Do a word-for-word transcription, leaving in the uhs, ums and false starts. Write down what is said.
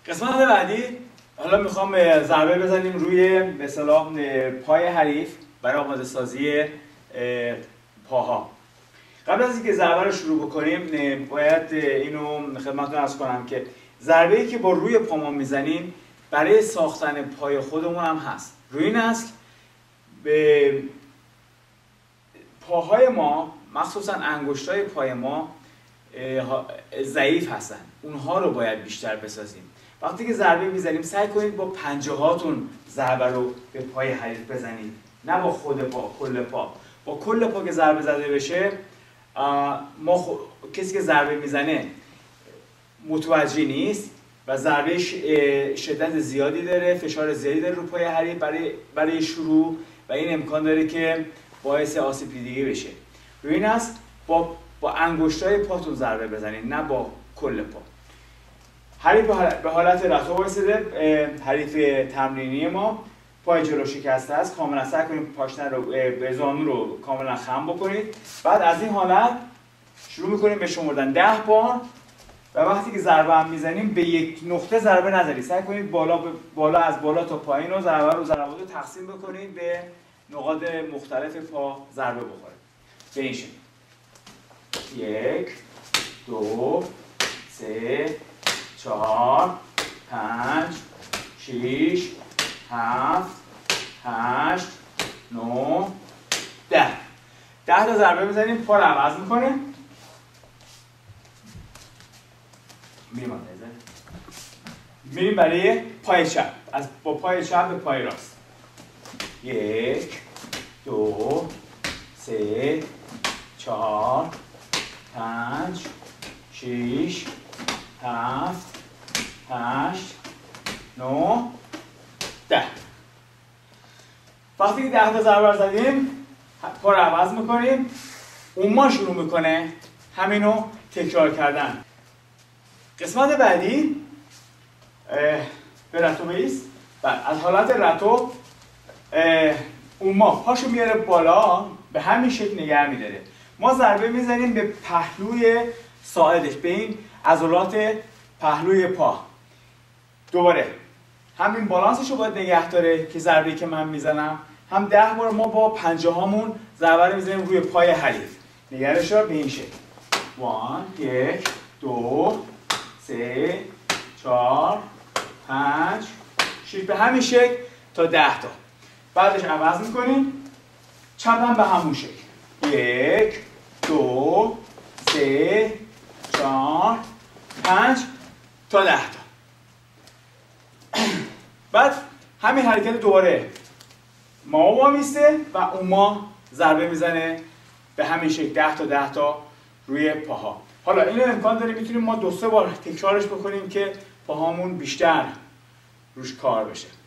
قسمت بعدی حالا میخوام ضربه بزنیم روی به اصطلاح پای حریف برای آماده سازی پاها. قبل از اینکه ضربه رو شروع بکنیم باید اینو خدمتتون عرض کنم که ضربه‌ای که با روی پامون میزنیم برای ساختن پای خودمون هم هست. روی این است به پاهای ما مخصوصا انگشتای پای ما ضعیف هستن، اونها رو باید بیشتر بسازیم. وقتی که ضربه میزنیم سعی کنید با پنجه هاتون ضربه رو به پای حریف بزنید، نه با خود پا، کل پا. با کل پا که ضربه زده بشه ما خ... کسی که ضربه میزنه متوجه نیست و ضربه شدت زیادی داره، فشار زیادی داره رو پای حریف برای برای شروع و این امکان داره که باعث آسیب دیگه بشه. روی این است با با انگشتای پاتون ضربه بزنید، نه با کل پا. حریف به حالت رفع وایساده، حریف تمرینی ما پای جلو شکسته است. کاملا سعی کنید پاشنه رو به زانو رو کاملا خم بکنید. بعد از این حالت شروع میکنیم به شمردن ده بار و وقتی که ضربه هم میزنیم به یک نقطه ضربه نزنید. سعی کنید بالا بالا از بالا تا پایین رو ضربه رو ضربات رو تقسیم بکنید به نقاط مختلف پا ضربه بخوره. به این شکل. یک، دو، سه، چهار، پنج، شش، هفت، هشت، نه، ده. ده تا ضربه بزنیم، پا رو عوض میکنیم. میریم میریم برای پای چپ، از با پای چپ به پای راست. یک، دو، سه، چهار، پنج، شش، هفت، هشت، نه، ده. وقتی که ده تا ضربه زدیم پا رو عوض میکنیم. اون ما شروع میکنه همینو تکرار کردن. قسمت بعدی به رتو بیست. از حالت رتو اون ما پاشو میاره بالا، به همین شکل نگه میداره. ما ضربه میزنیم به پهلوی ساعدش، به این عضلات پهلوی پا. دوباره همین بالانسش رو باید نگه داره که ضربه‌ای که من میزنم هم ده بار ما با پنجه هامون ضربه رو میزنیم روی پای حریف. نگرش رو به این شکل. وان، یک، دو، سه، چهار، پنج، شش، به همین شکل تا ده تا. بعدش عوض میکنیم. چپ هم به همون شکل. یک، دو، سه، چهار، پنج تا ده تا. بعد همین حرکت دوباره ما ما میسته و اون ما ضربه میزنه به همین شکل ده تا ده تا روی پاها. حالا اینو امکان داره میتونیم ما دو سه بار تکرارش بکنیم که پاهامون بیشتر روش کار بشه.